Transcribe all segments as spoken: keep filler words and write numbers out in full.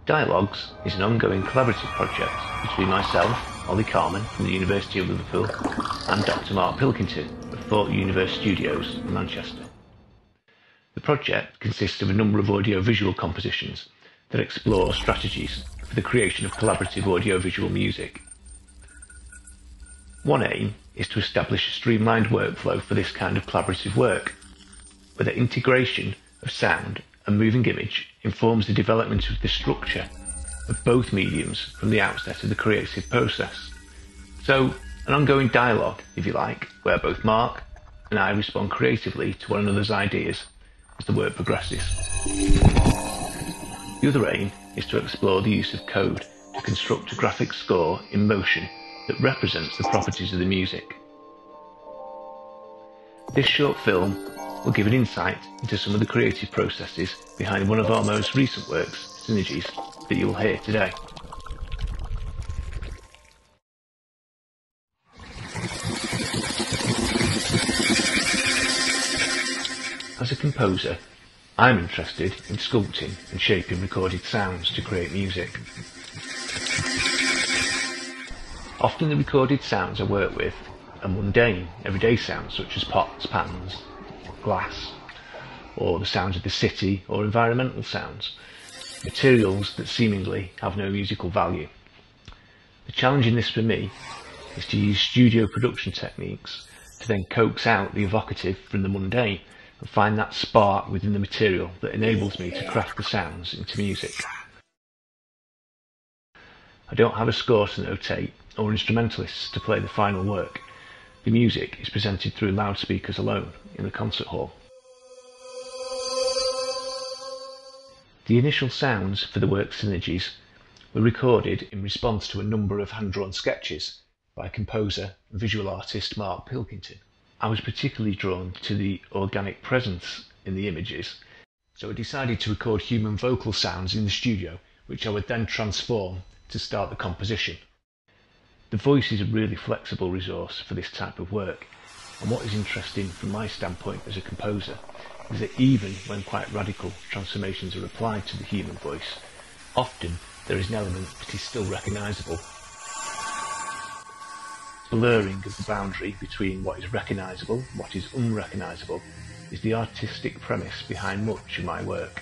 Dialogues is an ongoing collaborative project between myself, Oli Carman from the University of Liverpool, and Dr Mark Pilkington of Thought Universe Studios in Manchester. The project consists of a number of audio-visual compositions that explore strategies for the creation of collaborative audio-visual music. One aim is to establish a streamlined workflow for this kind of collaborative work, where the integration of sound and moving image informs the development of the structure of both mediums from the outset of the creative process. So, an ongoing dialogue, if you like, where both Mark and I respond creatively to one another's ideas as the work progresses. The other aim is to explore the use of code to construct a graphic score in motion that represents the properties of the music. This short film will give an insight into some of the creative processes behind one of our most recent works, Synergies, that you will hear today. As a composer, I'm interested in sculpting and shaping recorded sounds to create music. Often the recorded sounds I work with are mundane, everyday sounds such as pots, pans, glass, or the sounds of the city, or environmental sounds, materials that seemingly have no musical value. The challenge in this for me is to use studio production techniques to then coax out the evocative from the mundane and find that spark within the material that enables me to craft the sounds into music. I don't have a score to notate or instrumentalists to play the final work. The music is presented through loudspeakers alone in the concert hall. The initial sounds for the work Synergies were recorded in response to a number of hand-drawn sketches by composer and visual artist Mark Pilkington. I was particularly drawn to the organic presence in the images, so I decided to record human vocal sounds in the studio, which I would then transform to start the composition. The voice is a really flexible resource for this type of work, and what is interesting from my standpoint as a composer is that even when quite radical transformations are applied to the human voice, often there is an element that is still recognisable. Blurring of the boundary between what is recognisable and what is unrecognisable is the artistic premise behind much of my work.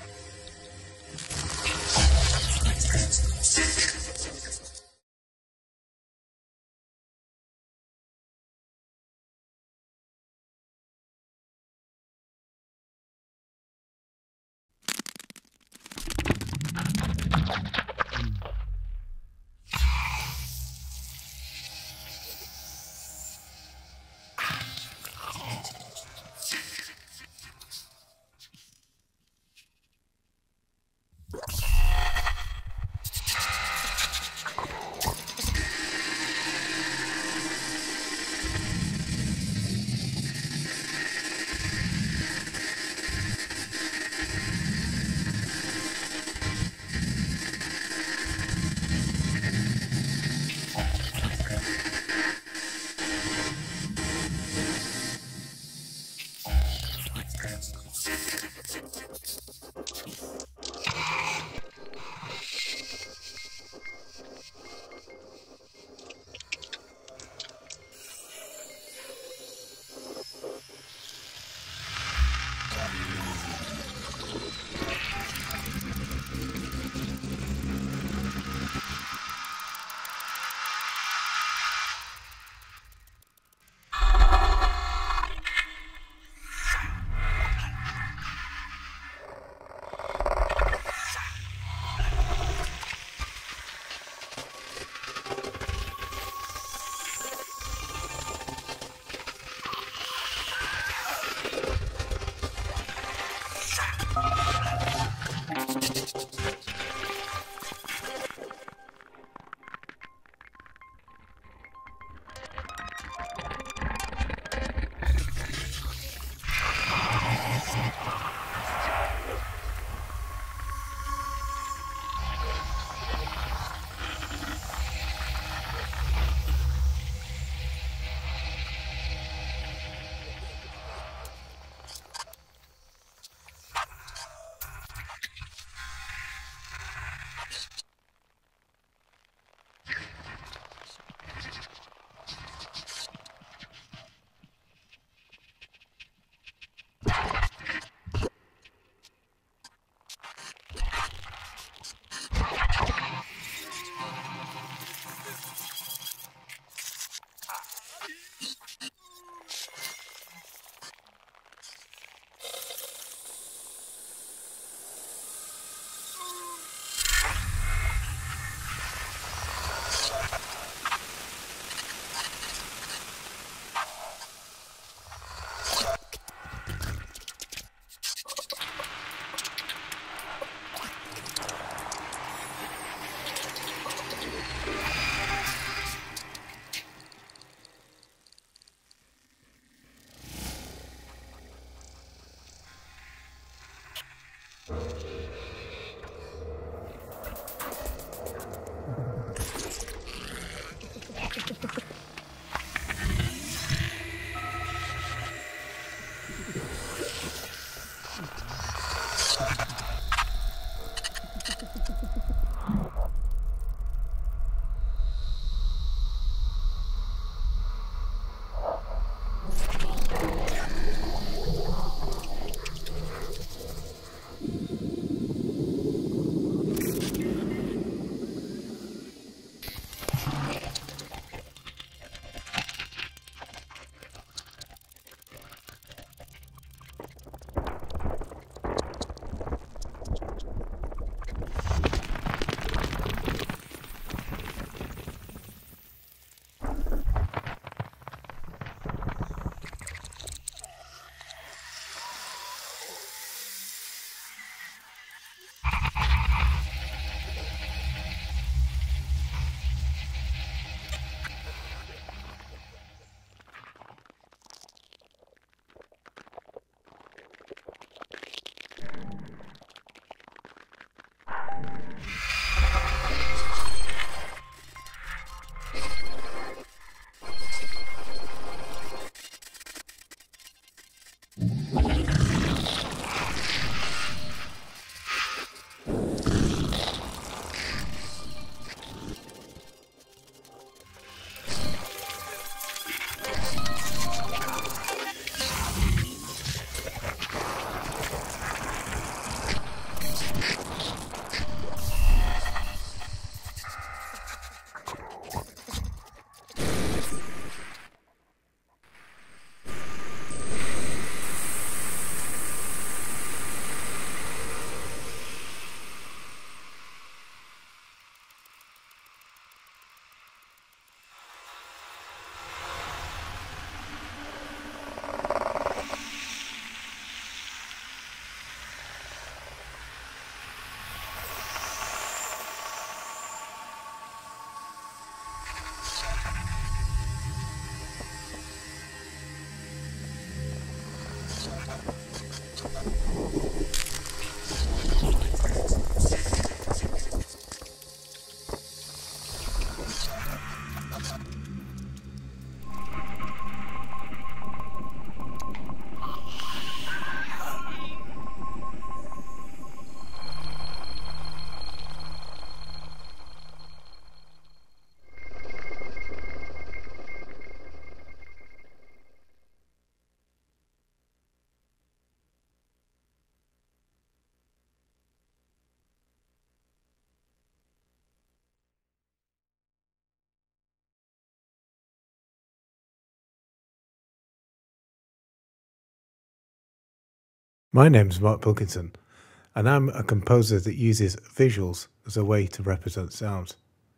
My name's Mark Pilkington, and I'm a composer that uses visuals as a way to represent sounds.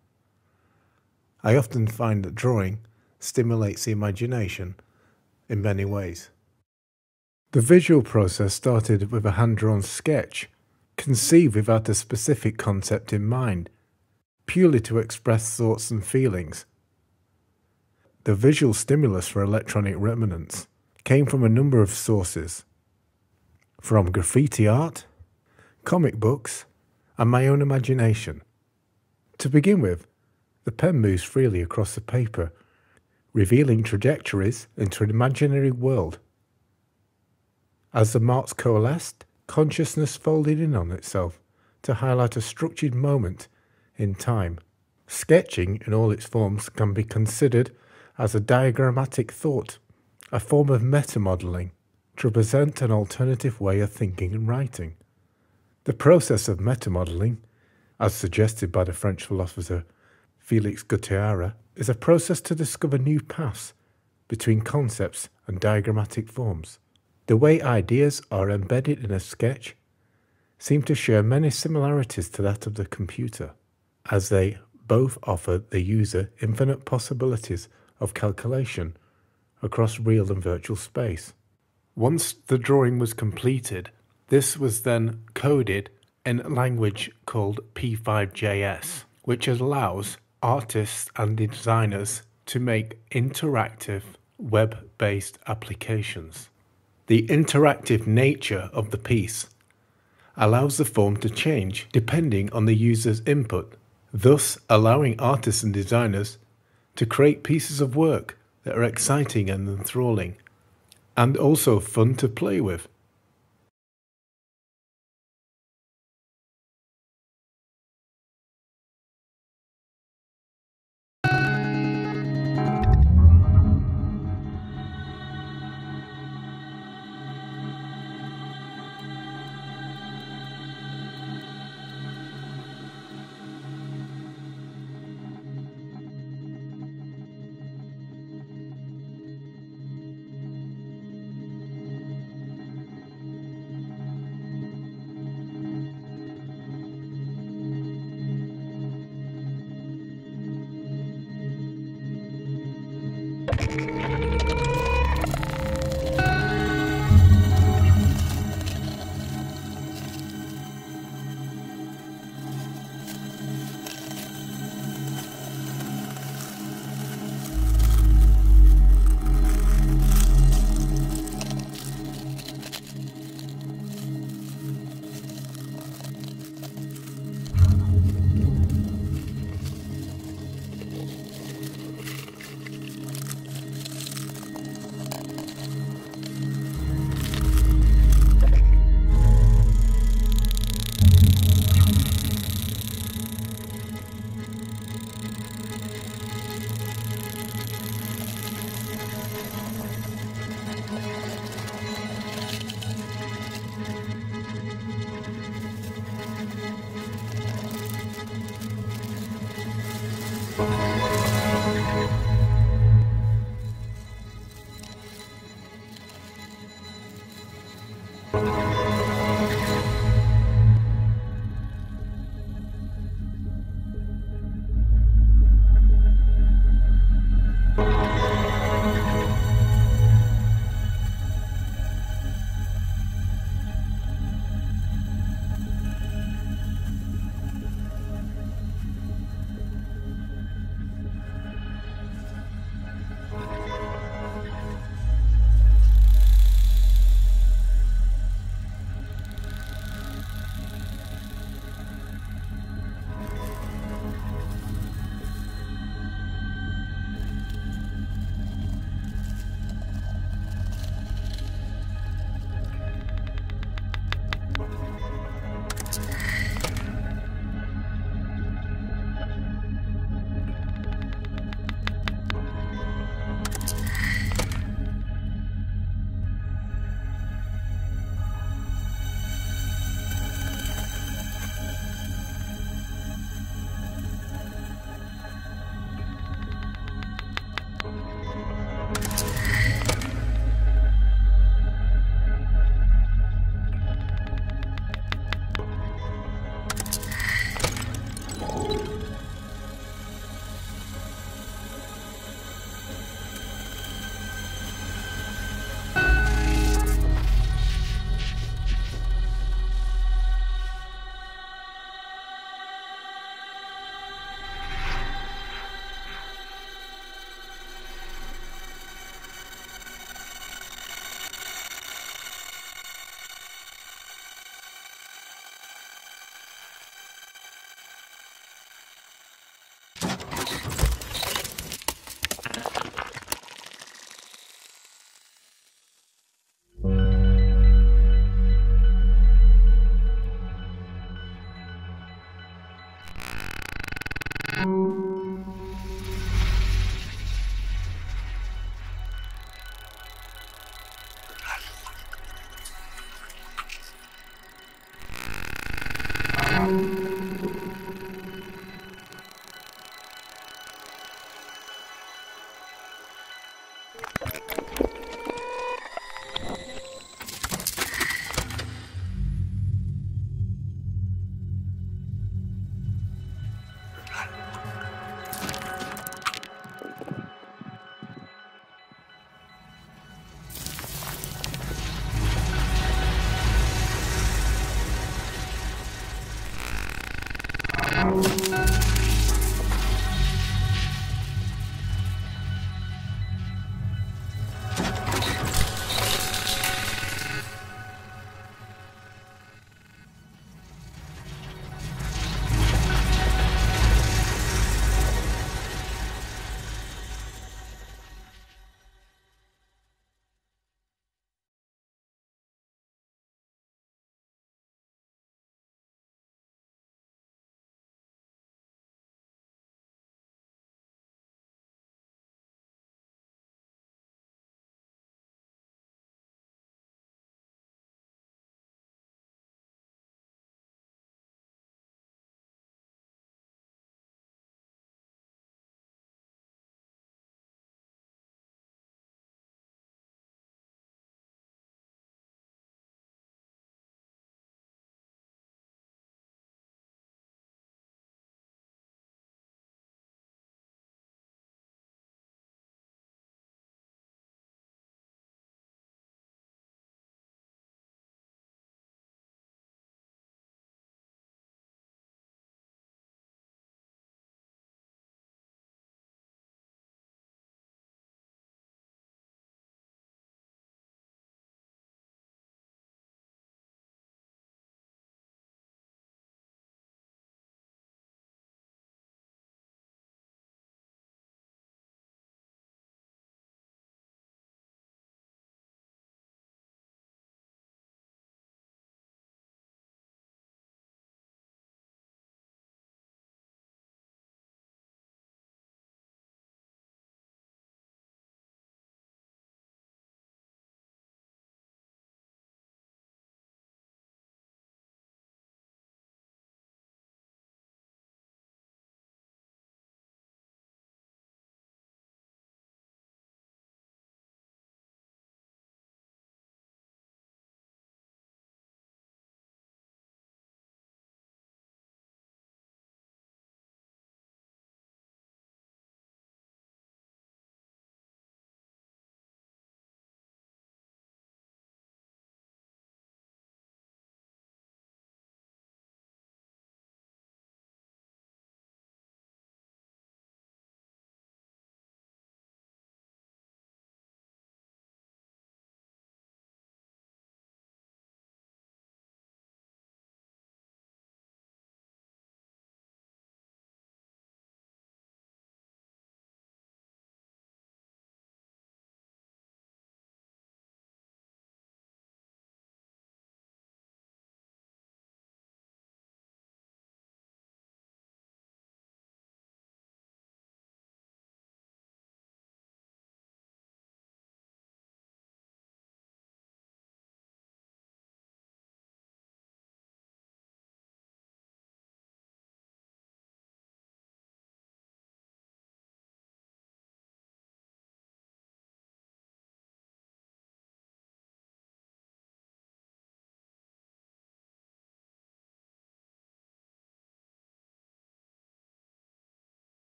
I often find that drawing stimulates the imagination in many ways. The visual process started with a hand-drawn sketch, conceived without a specific concept in mind, purely to express thoughts and feelings. The visual stimulus for electronic remnants came from a number of sources, from graffiti art, comic books, and my own imagination. To begin with, the pen moves freely across the paper, revealing trajectories into an imaginary world. As the marks coalesced, consciousness folded in on itself to highlight a structured moment in time. Sketching in all its forms can be considered as a diagrammatic thought, a form of meta-modelling to present an alternative way of thinking and writing. The process of meta-modelling, as suggested by the French philosopher Félix Guattari, is a process to discover new paths between concepts and diagrammatic forms. The way ideas are embedded in a sketch seem to share many similarities to that of the computer, as they both offer the user infinite possibilities of calculation across real and virtual space. Once the drawing was completed, this was then coded in a language called P five J S, which allows artists and designers to make interactive web-based applications. The interactive nature of the piece allows the form to change depending on the user's input, thus allowing artists and designers to create pieces of work that are exciting and enthralling, and also fun to play with. Thank you.